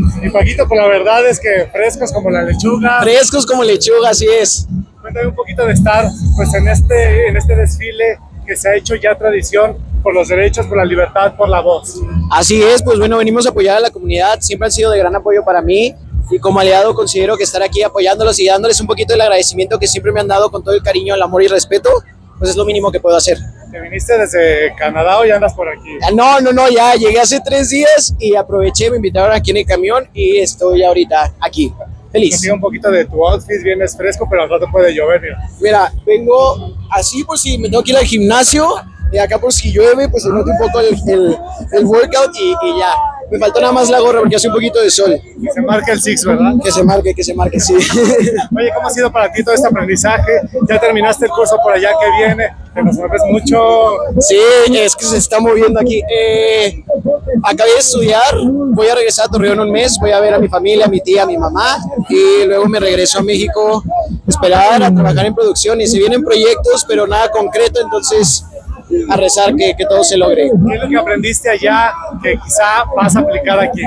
Y Paquito, pues la verdad es que frescos como la lechuga. Frescos como lechuga, así es. Cuéntame un poquito de estar pues en este desfile que se ha hecho ya tradición por los derechos, por la libertad, por la voz. Así es, pues bueno, venimos a apoyar a la comunidad, siempre han sido de gran apoyo para mí y como aliado considero que estar aquí apoyándolos y dándoles un poquito del agradecimiento que siempre me han dado con todo el cariño, el amor y respeto, pues es lo mínimo que puedo hacer. ¿Te viniste desde Canadá o ya andas por aquí? No, ya llegué hace 3 días y aproveché, me invitaron aquí en el camión y estoy ahorita aquí, feliz. Consigo un poquito de tu outfit, vienes fresco, pero al rato puede llover, mira. Mira, vengo así por si me tengo que ir al gimnasio y acá por si llueve, pues se note un poco el workout y ya. Me faltó nada más la gorra porque hace un poquito de sol. Que se marque el six, ¿verdad? Que se marque, sí. Oye, ¿cómo ha sido para ti todo este aprendizaje? Ya terminaste el curso por allá que viene, te nos mueves mucho. Sí, es que se está moviendo aquí. Acabé de estudiar, voy a regresar a Torreón un mes, voy a ver a mi familia, a mi tía, a mi mamá y luego me regreso a México a esperar a trabajar en producción y se vienen proyectos, pero nada concreto, entonces a rezar que todo se logre. ¿Qué es lo que aprendiste allá que quizá vas a aplicar aquí?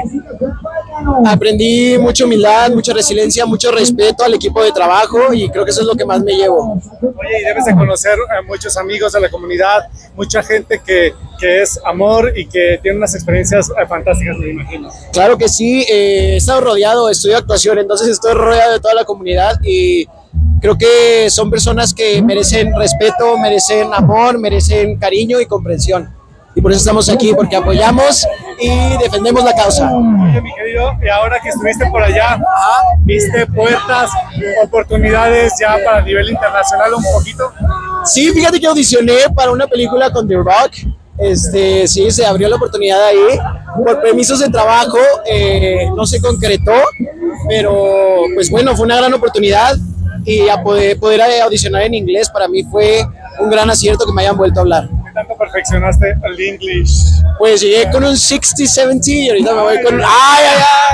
Aprendí mucha humildad, mucha resiliencia, mucho respeto al equipo de trabajo y creo que eso es lo que más me llevo. Oye, y debes de conocer a muchos amigos de la comunidad, mucha gente que es amor y que tiene unas experiencias fantásticas, me imagino. Claro que sí, he estado rodeado, estudio actuación, entonces estoy rodeado de toda la comunidad y creo que son personas que merecen respeto, merecen amor, merecen cariño y comprensión. Y por eso estamos aquí, porque apoyamos y defendemos la causa. Oye, mi querido, y ahora que estuviste por allá, ¿viste puertas, oportunidades ya para el nivel internacional un poquito? Sí, fíjate que audicioné para una película con The Rock. Sí, se abrió la oportunidad ahí. Por permisos de trabajo no se concretó, pero pues bueno, fue una gran oportunidad y a poder audicionar en inglés para mí fue un gran acierto que me hayan vuelto a hablar. ¿Qué tanto perfeccionaste el English? Pues llegué con un 60-70 y ahorita me voy con... ¡Ay!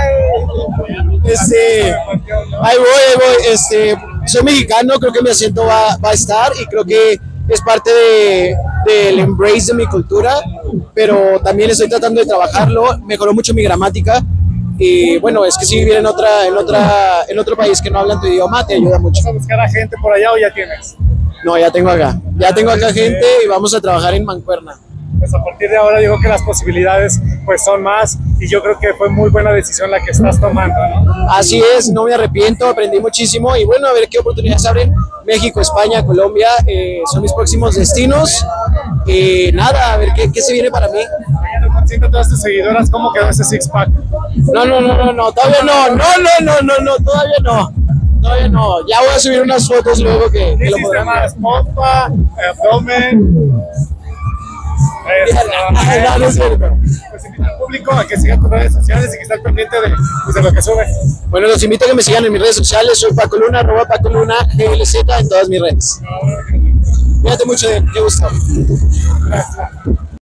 Ahí voy. Soy mexicano, creo que mi acento va a estar y creo que es parte del embrace de mi cultura, pero también estoy tratando de trabajarlo, mejoró mucho mi gramática y bueno, es que si vivir en otro país que no hablan tu idioma te ayuda mucho. ¿Vas a buscar a gente por allá o ya tienes? No, ya tengo acá gente y vamos a trabajar en mancuerna. Pues a partir de ahora yo creo que las posibilidades pues son más y yo creo que fue muy buena decisión la que estás tomando, ¿no? Así es, no me arrepiento, aprendí muchísimo y bueno, a ver qué oportunidades abren. México, España, Colombia son mis próximos destinos y nada, a ver qué se viene para mí. Consiente a todas tus seguidoras cómo quedó ese six pack. No, todavía no. Ya voy a subir unas fotos luego que lo podrán ver. Más pompa, abdomen. No es cierto. Pues invita al público a que siga tus redes sociales y que esté pendiente de lo que subes. Bueno, los invito a que me sigan en mis redes sociales. Soy Paco Luna, @PacoLuna, GLZ en todas mis redes. Cuídate mucho, qué gusto. Gracias.